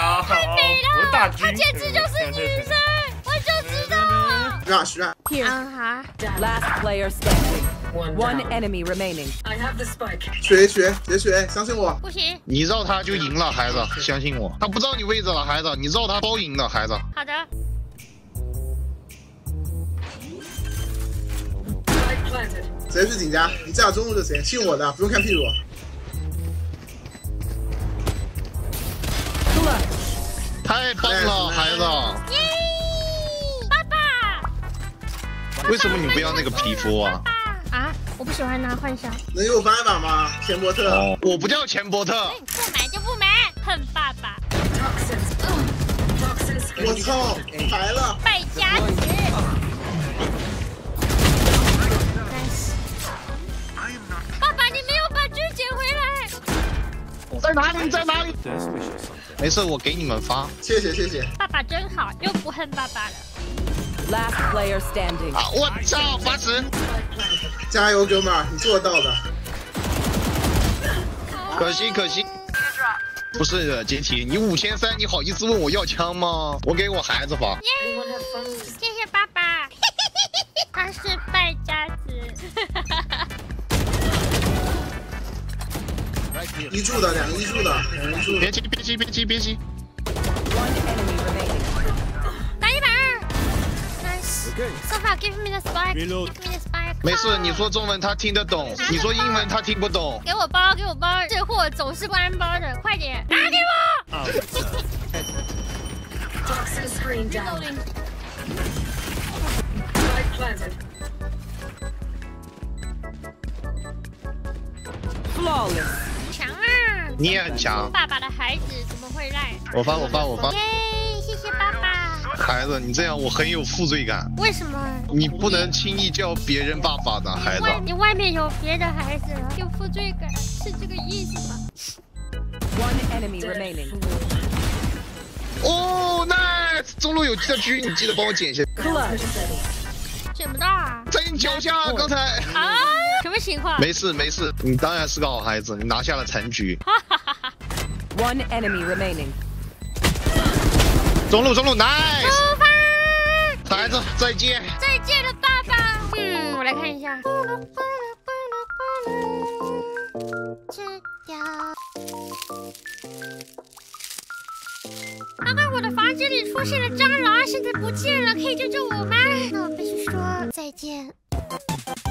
呀， 太美了， 我大军， 她简直就是女神，我就知道。 徐啊， 好。 Last player standing. One enemy remaining. 学，相信我。 不行。 你绕他就赢了，孩子，相信我。他不知道你位置了，孩子，你绕他包赢了，孩子。 好的。 谁是警家？你站好中路就行，信我的，不用看屁股。 太棒了，孩子。 耶！爸爸。 为什么你不要那个皮肤啊？ 啊，我不喜欢拿幻想。 能给我翻一把吗？钱伯特。 哦，我不叫钱伯特。 不买就不买，恨爸爸。 我操，来了！ 败家子。爸爸，你没有把狙捡回来。 在哪里？在哪里？没事，我给你们发。 谢谢。 爸爸真好，又不恨爸爸了。 Last player standing. 啊！我操，80！ 加油，哥们儿，你做得到的。 可惜。不是杰体，你5300，你好意思问我要枪吗？我给我孩子发。 谢谢爸爸。他是败家子。 一柱的，两个一柱的。 别急。 One enemy remaining. 打120。Nice. Sofa, give me the spike. Give me the spike. 没事，你说中文他听得懂，你说英文他听不懂。 给我包，这货总是关包的，快点拿给我。 Flawless. 强啊！ 你也很强。 爸爸的孩子怎么会赖？ 我发。 耶，谢谢爸爸。 孩子，你这样我很有负罪感。 为什么？ 你不能轻易叫别人爸爸的孩子。 你外面有别的孩子了，有负罪感，是这个意思吗 One enemy remaining. 哦 ，nice！ 中路有这狙，你记得帮我捡一下。 捡不到啊！ 在你脚下，刚才。 啊？什么情况？ 没事，你当然是个好孩子，你拿下了残局。 One enemy remaining. 中路 ，nice！ 孩子，再见。 再见了，爸爸。我来看一下。吃掉。刚刚我的房间里出现了蟑螂，现在不见了，可以救救我吗？那我必须说再见。